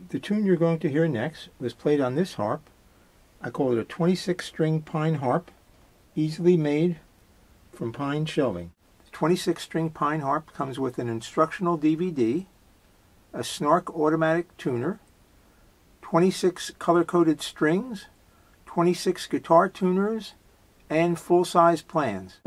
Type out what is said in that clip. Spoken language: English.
The tune you're going to hear next was played on this harp. I call it a 26-string pine harp, easily made from pine shelving. The 26-string pine harp comes with an instructional DVD, a Snark automatic tuner, 26 color-coded strings, 26 guitar tuners, and full-size plans.